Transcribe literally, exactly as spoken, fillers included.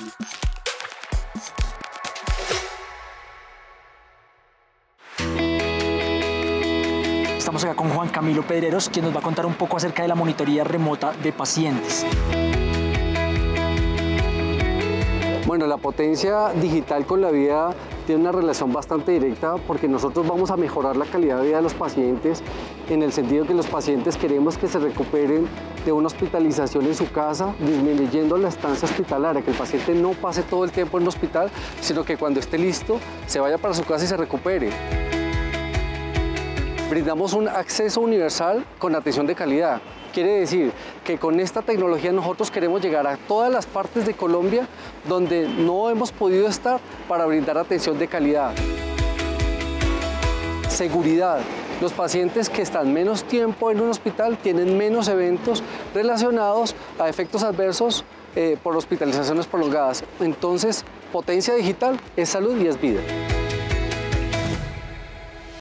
Estamos acá con Juan Camilo Pedreros, quien nos va a contar un poco acerca de la monitoría remota de pacientes. Bueno, la potencia digital con la vida tiene una relación bastante directa porque nosotros vamos a mejorar la calidad de vida de los pacientes en el sentido que los pacientes queremos que se recuperen de una hospitalización en su casa, disminuyendo la estancia hospitalaria, que el paciente no pase todo el tiempo en el hospital, sino que cuando esté listo se vaya para su casa y se recupere. Brindamos un acceso universal con atención de calidad. Quiere decir que con esta tecnología nosotros queremos llegar a todas las partes de Colombia donde no hemos podido estar para brindar atención de calidad. Seguridad. Los pacientes que están menos tiempo en un hospital tienen menos eventos relacionados a efectos adversos eh, por hospitalizaciones prolongadas. Entonces, potencia digital es salud y es vida.